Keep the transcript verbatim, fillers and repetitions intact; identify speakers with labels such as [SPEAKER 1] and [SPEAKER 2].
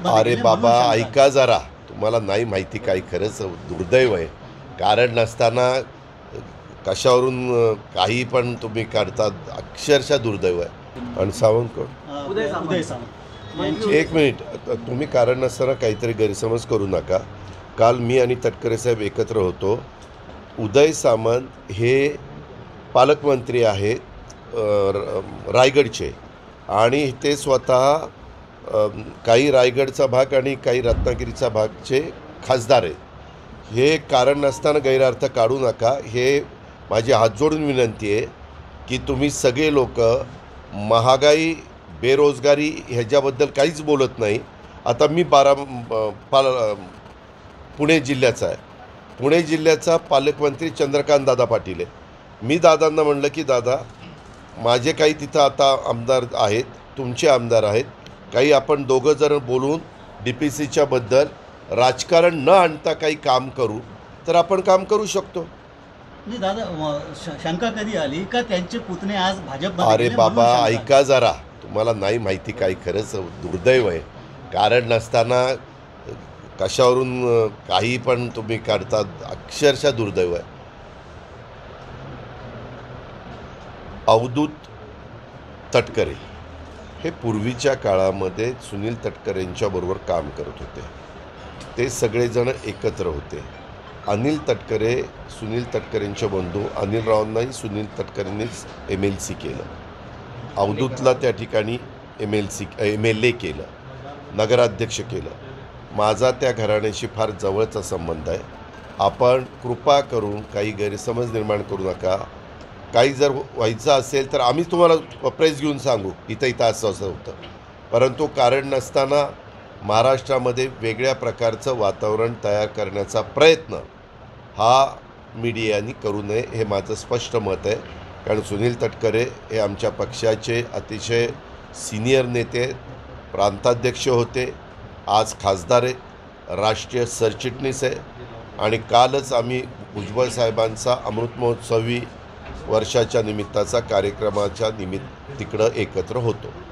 [SPEAKER 1] भाजपमध्ये
[SPEAKER 2] अरे
[SPEAKER 1] गेले
[SPEAKER 2] बाबा
[SPEAKER 1] म्हणून शंका.
[SPEAKER 2] ऐका जरा, तुम्हाला नाही माहिती काय, खरंच दुर्दैव आहे. कारण नसताना कशावरून अ, काही पण तुम्ही काढतात, अक्षरशः दुर्दैव आहे. आणि सावंत कोण?
[SPEAKER 1] अ,
[SPEAKER 3] उदय सामंत.
[SPEAKER 1] उदय सामंत यांची
[SPEAKER 2] एक मिनिट, आता तुम्ही कारण नसताना काहीतरी गैरसमज करू नका. काल मी आणि तटकरे साहेब एकत्र होतो. उदय सामंत हे पालकमंत्री आहेत अ, र- रायगडचे, आणि ते स्वतः अ, काही रायगडचा भाग आणि काही रत्नागिरीचा भागचे खासदार आहेत. हे कारण नसताना गैरअर्थ काढू नका. हे माझी हात जोडून विनंती आहे की तुम्ही सगळे लोक महागाई, बेरोजगारी ह्याच्याबद्दल काहीच बोलत नाही. आता मी बारा अ, पाल अ, पुणे जिल्ह्याचा आहे. पुणे जिल्ह्याचा पालकमंत्री चंद्रकांत दादा पाटील आहे. मी दादांना म्हणलं की दादा, माझे काही तिथं आता आमदार आहेत, तुमचे आमदार आहेत, काही आपण दोघं जण बोलून डी पी सीच्या बद्दल राजकारण न आणता काही काम करू, तर आपण काम करू शकतो.
[SPEAKER 1] म्हणजे दादा अ, श- शंका कधी आली का त्यांचे पुतणे आज भाजपमध्ये
[SPEAKER 2] अरे
[SPEAKER 1] गेले म्हणून
[SPEAKER 2] बाबा
[SPEAKER 1] शंका आली?
[SPEAKER 2] ऐका जरा, तुम्हाला नाही माहिती काय, खरंच दुर्दैव आहे. कारण नसताना कशावरून अ, काही पण तुम्ही काढतात, अक्षरशः दुर्दैव आहे. अवधूत तटकरे हे पूर्वीच्या काळामध्ये सुनील तटकरेंच्याबरोबर काम करत होते. ते सगळेजण एकत्र होते. अनिल तटकरे सुनील तटकरेंचे बंधू, अनिल रावांनाही सुनील तटकरेंनीच एम एल सी केलं. अवधूतला त्या ठिकाणी M L C M L A केलं, नगराध्यक्ष केलं. माझा त्या घराण्याशी फार जवळचा संबंध आहे. आपण कृपा करून काही गैरसमज निर्माण करू नका. काही जर व्हायचं असेल तर आम्ही तुम्हाला प्रेस घेऊन सांगू, इथं इथं असं असं होतं. परंतु कारण नसताना महाराष्ट्रामध्ये वेगळ्या प्रकारचं वातावरण तयार करण्याचा प्रयत्न हा मीडियानी करू नये, हे माझं स्पष्ट मत आहे. कारण सुनील तटकरे हे आमच्या पक्षाचे अतिशय सिनियर नेते आहेत, प्रांताध्यक्ष होते, आज खासदार आहेत, राष्ट्रीय सरचिटणीस आहे. आणि कालच आम्ही भुजबळ साहेबांचा अमृत महोत्सवी वर्षाच्या निमित्ताचा कार्यक्रमाच्या निमित्त तिकडं एकत्र होतो.